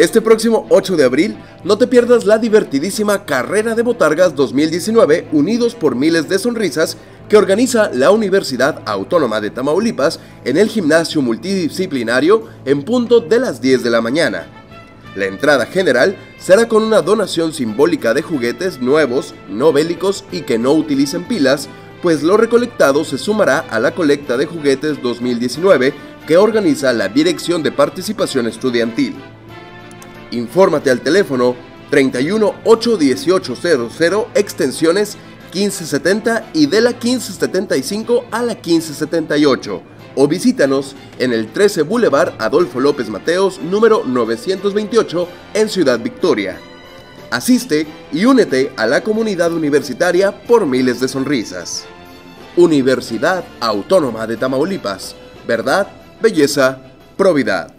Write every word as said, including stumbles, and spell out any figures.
Este próximo ocho de abril, no te pierdas la divertidísima Carrera de Botargas dos mil diecinueve Unidos por Miles de Sonrisas que organiza la Universidad Autónoma de Tamaulipas en el gimnasio multidisciplinario en punto de las diez de la mañana. La entrada general será con una donación simbólica de juguetes nuevos, no bélicos y que no utilicen pilas, pues lo recolectado se sumará a la colecta de juguetes dos mil diecinueve que organiza la Dirección de Participación Estudiantil. Infórmate al teléfono treinta y uno, ocho dieciocho cero cero, extensiones quince setenta y de la quince setenta y cinco a la quince setenta y ocho, o visítanos en el trece Boulevard Adolfo López Mateos, número novecientos veintiocho, en Ciudad Victoria. Asiste y únete a la comunidad universitaria por miles de sonrisas. Universidad Autónoma de Tamaulipas. Verdad, belleza, probidad.